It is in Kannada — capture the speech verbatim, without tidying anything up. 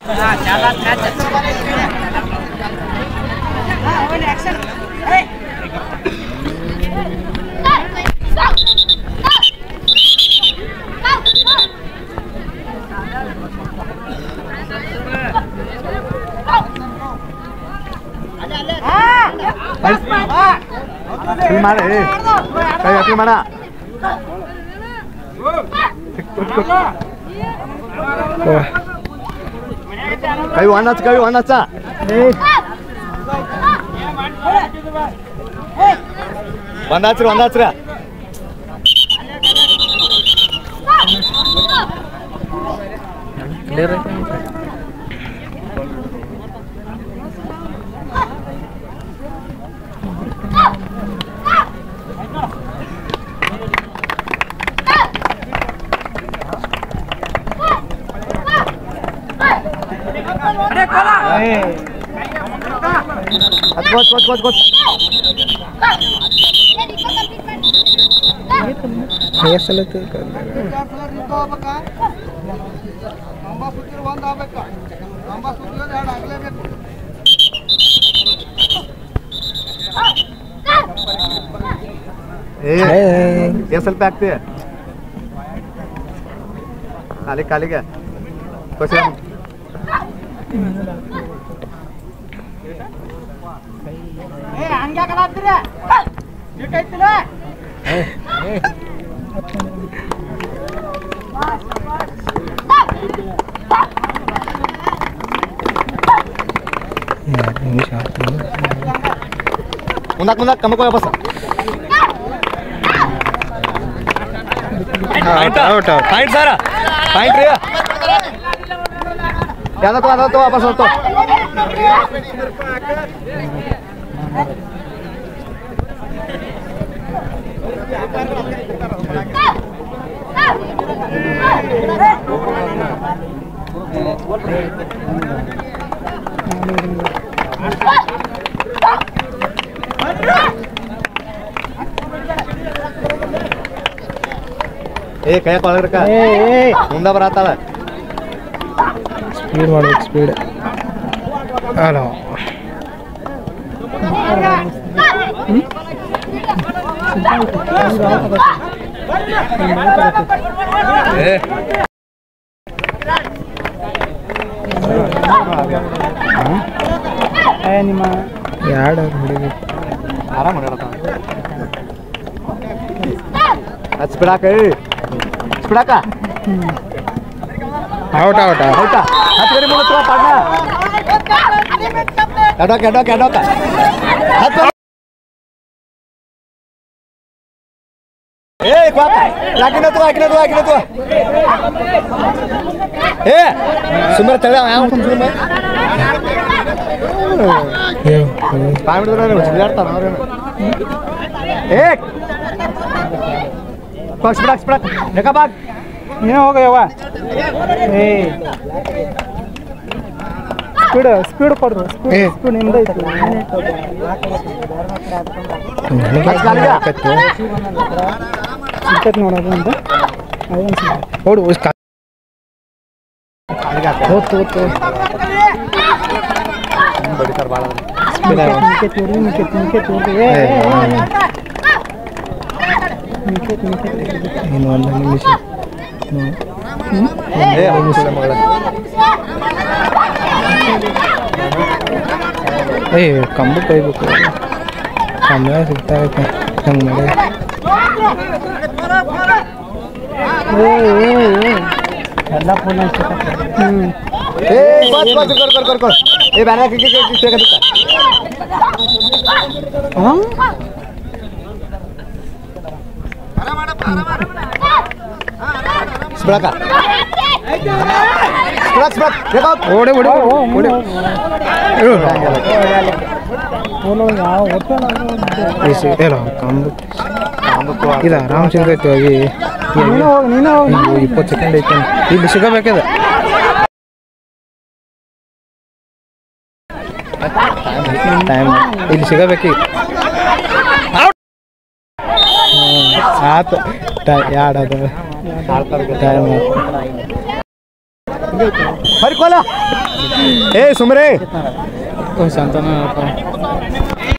मारे कहीं अपनी माना कहीं वाना कहीं वाना चा वाना चुरा वाना चुरा क्लियर है Coach, coach, coach, coach. Saya salah tu. Eh, castle पे आते हैं? काली काली क्या? कुछ ए हंगा कलात्रे जिटैतिले ए ए यार ini siapa mundak mundak kamu kok apa sih out out out point Sara point Ria क्या तो आता तो वापस हो तो ए क्या कॉल रखा ए ए मुंडा बराता है स्पीड वाला स्पीड हेलो ए ए ನಿಮ್ಮ ಯಾಡ ಹುಡುಗ ಆರಾಮ ಮಾಡತಾ ಸ್ಪೀಡಾಕ ಸ್ಪೀಡಾಕ ಔಟ್ ಔಟ್ ಔಟ್ ಹತ್ತು ಗಡಿ ಮುಗಿತು ಪಾಡ್ನ ಎಡೋಕ ಎಡೋಕ ಎಡೋಕ ಹತ್ತು ए क्वाक लागिन तो लागिन तो लागिन तो ए सुमर चला आया हूं सुन मैं ए पाँच मिनट में चिल्लाता ना एक पक्ष पक्ष पक्ष देखा भाग ये हो गया हुआ ए स्पीड स्पीड पड़ रहा स्पीड स्पीड निंदा इतना टिकट ನೋಡೋದು ಅಂತ ಓಡು उसका हो तो तो बड़ी कर बाला स्पीड है नीचे तोड़ी नीचे नीचे तोड़ ए नीचे नीचे इन वाला नीचे ए मुझे मगला ए कंबू कोई बुक कैमरा सिग्ता है संग में ए ए ए ठंडा फोन से हम्म ए बस बस कर कर कर कर ए बैनर के के के के हां अरे मारा मारा स्पड़ा का स्पड़ा स्पड़ा देखो ओड़े ओड़े ओड़े बोलो यार होता ना ऐसे एला काम ಇದು ಆರಾಮ್ ಸಿಗೈತೆ ಹೋಗಿ ನೀನು ಇಪ್ಪತ್ತು ಸೆಕೆಂಡ್ ಐತೆ ಇಲ್ಲಿ ಸಿಗಬೇಕದ ಟೈಮ್ ಇಲ್ಲಿ ಸಿಗಬೇಕು ಆತು ಯಾಡದು ಟೈಮ್ ಹರಿ ಕೋಲ ಏ ಸುಮ್ರೆ ಶಾಂತನ